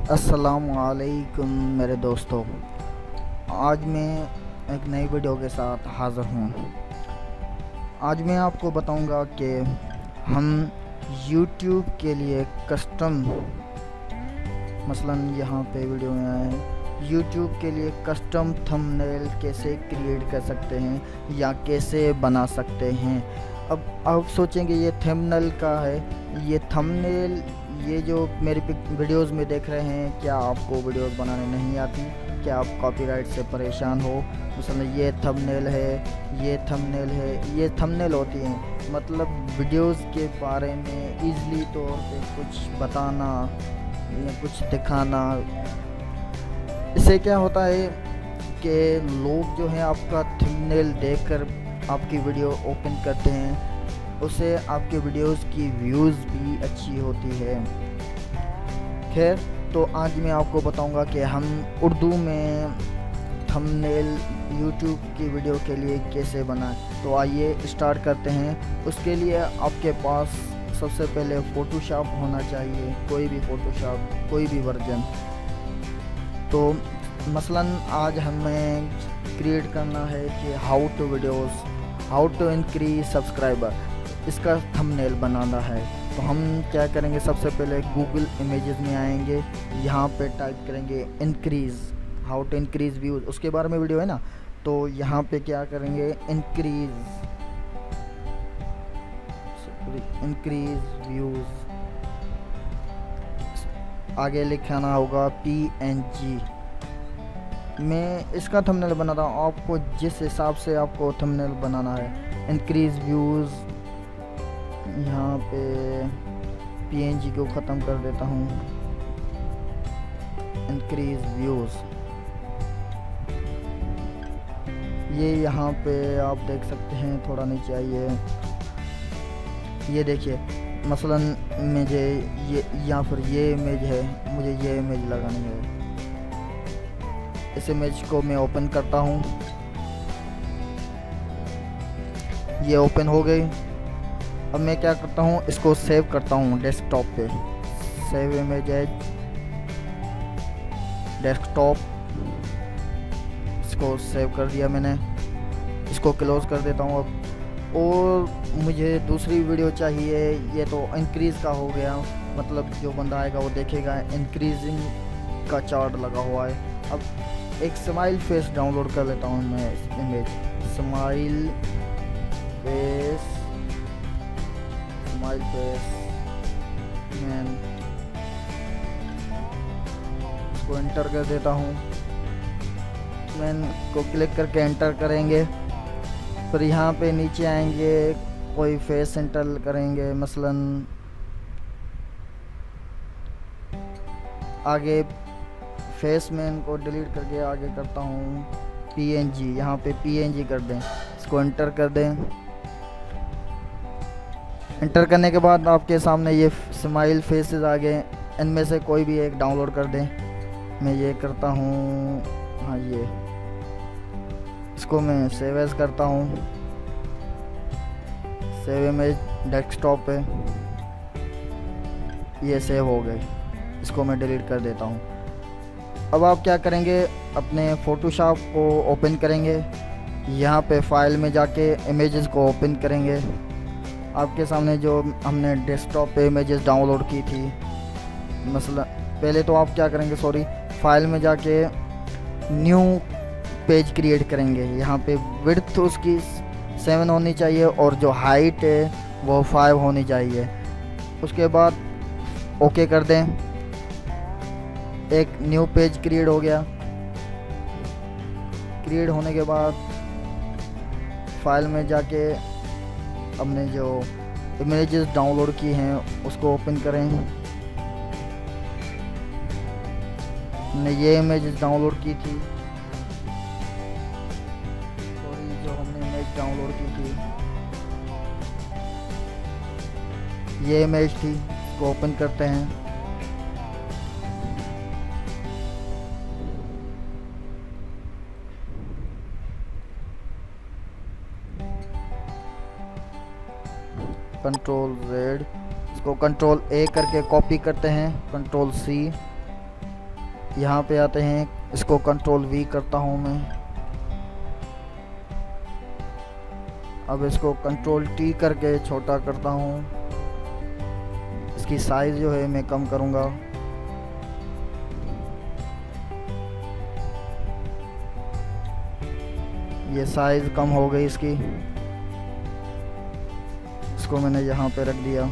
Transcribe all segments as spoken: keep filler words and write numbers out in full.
अस्सलामुअलैकुम मेरे दोस्तों, आज मैं एक नई वीडियो के साथ हाज़िर हूँ। आज मैं आपको बताऊंगा कि हम यूट्यूब के लिए कस्टम मसलन यहाँ पे वीडियो में आए यूट्यूब के लिए कस्टम थंबनेल कैसे क्रिएट कर सकते हैं या कैसे बना सकते हैं। अब आप सोचेंगे ये थंबनेल का है, ये थंबनेल ये जो मेरे वीडियोस में देख रहे हैं, क्या आपको वीडियोस बनाने नहीं आती? क्या आप कॉपीराइट से परेशान हो? मसलन ये थंबनेल है, ये थंबनेल है, ये थंबनेल होती हैं मतलब वीडियोस के बारे में इजली तौर पे कुछ बताना या कुछ दिखाना। इससे क्या होता है कि लोग जो हैं आपका थंबनेल देखकर आपकी वीडियो ओपन करते हैं, उससे आपके वीडियोस की व्यूज़ भी अच्छी होती है। खैर, तो आज मैं आपको बताऊंगा कि हम उर्दू में थंबनेल यूट्यूब की वीडियो के लिए कैसे बनाएं। तो आइए स्टार्ट करते हैं। उसके लिए आपके पास सबसे पहले फ़ोटोशॉप होना चाहिए, कोई भी फ़ोटोशॉप, कोई भी वर्जन। तो मसलन आज हमें क्रिएट करना है कि how to videos how to increase subscriber, इसका थंबनेल बनाना है। तो हम क्या करेंगे, सबसे पहले गूगल इमेजेस में आएंगे, यहाँ पे टाइप करेंगे increase, how to increase views, उसके बारे में वीडियो है ना। तो यहाँ पे क्या करेंगे, इंक्रीज़ इंक्रीज़ व्यूज़, आगे लिखाना होगा पी एन जी। मैं इसका थंबनेल बनाता हूँ, आपको जिस हिसाब से आपको थंबनेल बनाना है। इंक्रीज़ व्यूज़, यहाँ पे पीएनजी को ख़त्म कर देता हूँ, इंक्रीज़ व्यूज़। ये यहाँ पे आप देख सकते हैं, थोड़ा नीचे आइए, ये देखिए मसलन मुझे ये या फिर ये इमेज है, मुझे ये इमेज लगानी है। इस इमेज को मैं ओपन करता हूँ, ये ओपन हो गई। अब मैं क्या करता हूँ, इसको सेव करता हूँ डेस्कटॉप पे, सेव इमेज एज डेस्कटॉप, इसको सेव कर दिया मैंने, इसको क्लोज कर देता हूँ। अब और मुझे दूसरी वीडियो चाहिए, ये तो इंक्रीज़ का हो गया, मतलब जो बंदा आएगा वो देखेगा इंक्रीजिंग का चार्ट लगा हुआ है। अब एक स्माइल फेस डाउनलोड कर लेता हूँ मैं, image smile face smile face man, इसको एंटर कर देता हूँ। मैन को क्लिक करके एंटर करेंगे, फिर यहाँ पे नीचे आएंगे, कोई फेस एंटर करेंगे, मसलन आगे फेस मैन को डिलीट करके आगे करता हूँ पीएनजी, यहाँ पे पीएनजी कर दें, इसको एंटर कर दें। एंटर करने के बाद आपके सामने ये स्माइल फेसेस आ गए, इनमें से कोई भी एक डाउनलोड कर दें। मैं ये करता हूँ, हाँ ये, इसको मैं सेव एज करता हूँ, सेव इमेज डेस्कटॉप पे, ये सेव हो गई, इसको मैं डिलीट कर देता हूँ। अब आप क्या करेंगे, अपने फ़ोटोशॉप को ओपन करेंगे, यहाँ पे फाइल में जाके इमेजेस को ओपन करेंगे। आपके सामने जो हमने डेस्कटॉप पे इमेजेस डाउनलोड की थी, मसला पहले तो आप क्या करेंगे, सॉरी फाइल में जाके न्यू पेज क्रिएट करेंगे। यहाँ पे विड्थ उसकी सेवन होनी चाहिए और जो हाइट है वो फाइव होनी चाहिए। उसके बाद ओके कर दें, एक न्यू पेज क्रिएट हो गया। क्रिएट होने के बाद फाइल में जाके हमने जो इमेजेस डाउनलोड की हैं उसको ओपन करें। हमने ये इमेजेस डाउनलोड की थी, सॉरी जो हमने इमेज डाउनलोड की थी ये इमेज थी, इसको ओपन करते हैं। कंट्रोल जेड, इसको कंट्रोल ए करके कॉपी करते हैं, कंट्रोल सी, यहाँ पे आते हैं, इसको कंट्रोल वी करता हूँ मैं। अब इसको कंट्रोल टी करके छोटा करता हूँ। इसकी साइज जो है मैं कम करूँगा। ये साइज कम हो गई इसकी। इसको मैंने यहाँ पे रख दिया।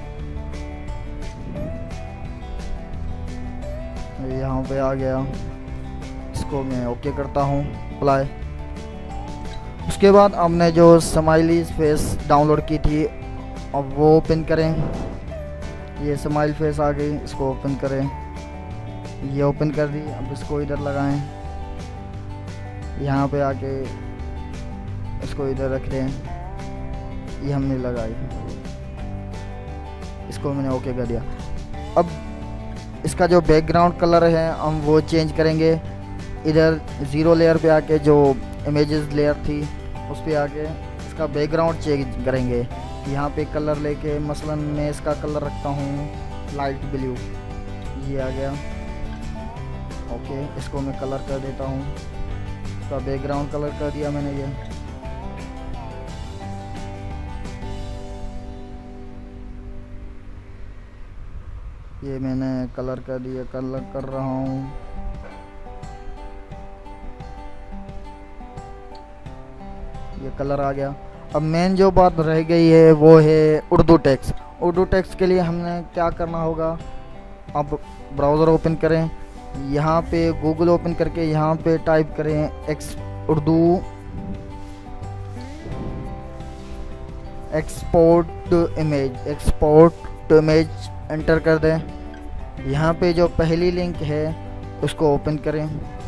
यहाँ पे आ गया। इसको मैं ओके करता हूँ, अप्लाई। उसके बाद हमने जो स्माइली फेस डाउनलोड की थी, अब वो ओपन करें। ये स्माइल फेस आ गई, इसको ओपन करें। ये ओपन कर दी। अब इसको इधर लगाएं। यहाँ पे आके इसको इधर रख दें। ये हमने लगाई, इसको मैंने ओके कर दिया। अब इसका जो बैकग्राउंड कलर है हम वो चेंज करेंगे। इधर ज़ीरो लेयर पे आके जो इमेजेस लेयर थी उस पे आके इसका बैकग्राउंड चेंज करेंगे। यहाँ पे कलर लेके मसलन मैं इसका कलर रखता हूँ लाइट ब्लू। ये आ गया, ओके। इसको मैं कलर कर देता हूँ। इसका बैकग्राउंड कलर कर दिया मैंने। ये ये मैंने कलर कर दिया, कलर कर रहा हूँ। ये कलर आ गया। अब मेन जो बात रह गई है वो है उर्दू टेक्स्ट। उर्दू टेक्स्ट के लिए हमने क्या करना होगा, अब ब्राउज़र ओपन करें। यहाँ पे गूगल ओपन करके यहाँ पे टाइप करें X Urdu export image, export image enter कर दें। यहाँ पे जो पहली लिंक है उसको ओपन करें।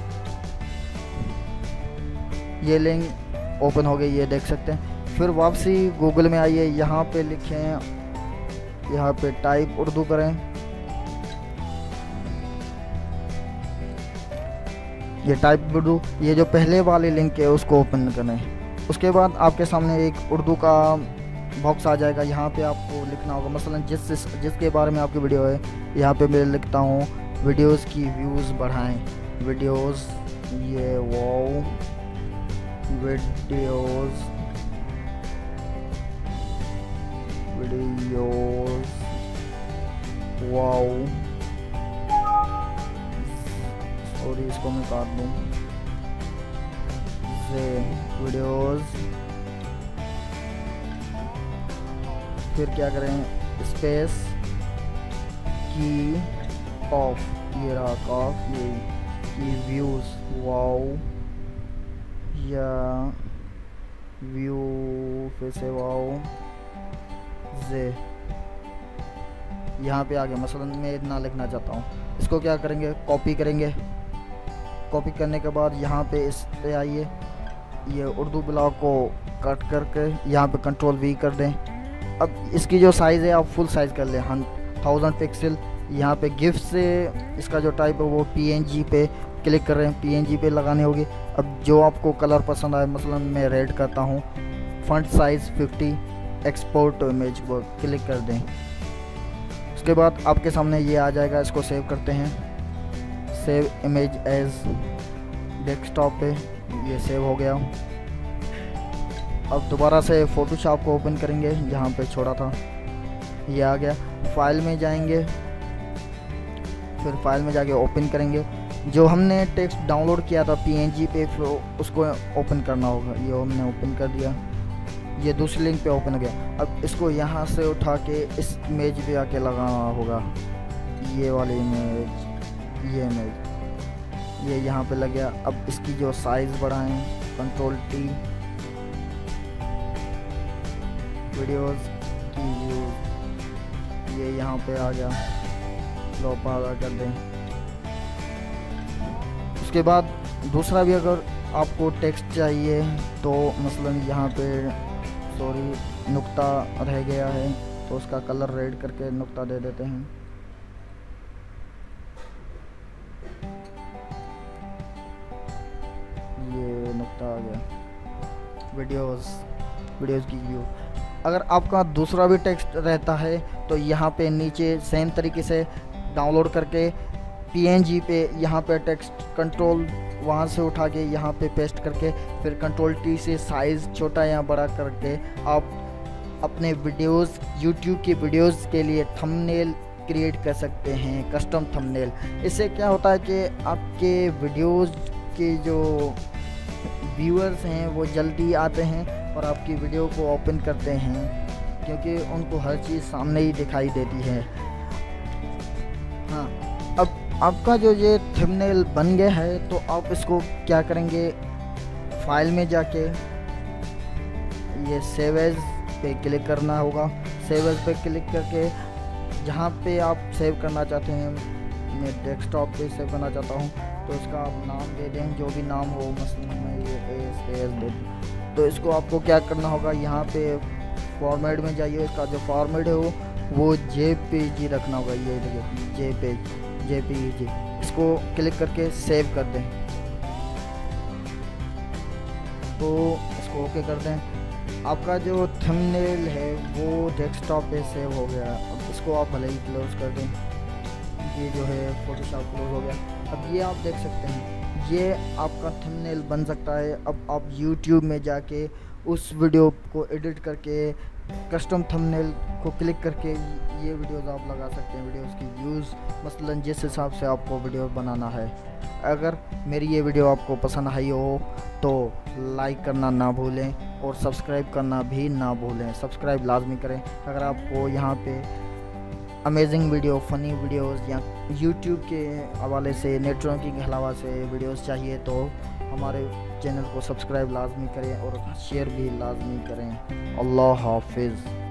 ये लिंक ओपन हो गई, ये देख सकते हैं। फिर वापसी गूगल में आइए, यहाँ पे लिखें, यहाँ पे टाइप उर्दू करें। ये टाइप उर्दू, ये जो पहले वाली लिंक है उसको ओपन करें। उसके बाद आपके सामने एक उर्दू का बॉक्स आ जाएगा। यहाँ पे आपको लिखना होगा मसलन जिस जिसके बारे में आपकी वीडियो है। यहाँ पे मैं लिखता हूँ वीडियोस की व्यूज़ बढ़ाएं। वीडियोस, ये wow videos videos wow sorry इसको मैं काट दूँ से वीडियोस। फिर क्या करें, स्पेस की ऑफ, ये रहा कॉफ, ये की व्यूज़ वाओ या व्यू, फिर से वाओ जे। यहाँ पे आ गया। मसलन मैं इतना लिखना चाहता हूँ। इसको क्या करेंगे, कॉपी करेंगे। कॉपी करने के बाद यहाँ पे इस पे आइए, ये उर्दू ब्लॉक को कट करके यहाँ पे कंट्रोल वी कर दें। अब इसकी जो साइज़ है आप फुल साइज़ कर लें, हन थाउजेंड पिक्सल। यहाँ पे गिफ्ट से इसका जो टाइप है वो पीएनजी पे क्लिक कर रहे हैं, पीएनजी पे लगाने होगी। अब जो आपको कलर पसंद आए, मसलन मैं रेड करता हूँ, font size fifty, export to image पर क्लिक कर दें। उसके बाद आपके सामने ये आ जाएगा। इसको सेव करते हैं, सेव इमेज एज डेस्कटॉप पे, ये सेव हो गया। अब दोबारा से फ़ोटोशॉप को ओपन करेंगे जहाँ पे छोड़ा था। ये आ गया। फाइल में जाएंगे, फिर फाइल में जाके ओपन करेंगे। जो हमने टेक्स्ट डाउनलोड किया था पीएनजी पे, फिर उसको ओपन करना होगा। ये हमने ओपन कर दिया। ये दूसरी लिंक पे ओपन हो गया। अब इसको यहाँ से उठा के इस इमेज पे आके लगाना होगा। ये वाली इमेज, ये इमेज, ये यहाँ पे लग गया। अब इसकी जो साइज़ बढ़ाएं, कंट्रोल टी, वीडियोस की व्यूज़, ये यहाँ पे आ गया। लो पागा कर दें। उसके बाद दूसरा भी अगर आपको टेक्स्ट चाहिए तो मसलन यहाँ पे सॉरी नुक्ता रह गया है तो उसका कलर रेड करके नुक्ता दे देते हैं। ये नुक्ता आ गया। वीडियोस वीडियोस की व्यू। अगर आपका दूसरा भी टेक्स्ट रहता है तो यहाँ पे नीचे सेम तरीके से डाउनलोड करके पीएनजी पे यहाँ पे टेक्स्ट कंट्रोल वहाँ से उठा के यहाँ पे पेस्ट करके फिर कंट्रोल टी से साइज़ छोटा या बड़ा करके आप अपने वीडियोस यूट्यूब की वीडियोस के लिए थंबनेल क्रिएट कर सकते हैं, कस्टम थंबनेल। इससे क्या होता है कि आपके वीडियोस के जो व्यूअर्स हैं वो जल्दी आते हैं और आपकी वीडियो को ओपन करते हैं, क्योंकि उनको हर चीज़ सामने ही दिखाई देती है। हाँ, अब आपका जो ये थंबनेल बन गया है तो आप इसको क्या करेंगे, फाइल में जाके ये सेव एज पे क्लिक करना होगा। सेव एज पे क्लिक करके जहाँ पे आप सेव करना चाहते हैं, मैं डेस्कटॉप पे सेव करना चाहता हूँ तो इसका आप नाम दे दें, जो भी नाम हो, मसलन मैं ये एस एस दे दूँ। तो इसको आपको क्या करना होगा, यहाँ पे फॉर्मेट में जाइए, इसका जो फॉर्मेट है वो वो जे पी जी रखना होगा। ये देखिए जे पे जे पी जी, इसको क्लिक करके सेव कर दें। तो इसको ओके कर दें। आपका जो थंबनेल है वो डेस्कटॉप पे सेव हो गया। अब इसको आप भले ही क्लोज कर दें, ये जो है फोटोशॉप क्लोज हो गया। अब ये आप देख सकते हैं, ये आपका थंबनेल बन सकता है। अब आप यूट्यूब में जाके उस वीडियो को एडिट करके कस्टम थंबनेल को क्लिक करके ये वीडियोस आप लगा सकते हैं, वीडियोस की व्यूज़ मसलन जिस हिसाब से आपको वीडियो बनाना है। अगर मेरी ये वीडियो आपको पसंद आई हो तो लाइक करना ना भूलें और सब्सक्राइब करना भी ना भूलें। सब्सक्राइब लाजमी करें। अगर आपको यहाँ पे अमेजिंग वीडियो, फ़नी वीडियोस या यूट्यूब के हवाले से, नेटवर्किंग के अलावा से वीडियोस चाहिए तो हमारे चैनल को सब्सक्राइब लाजमी करें और शेयर भी लाजमी करें। अल्लाह हाफिज़।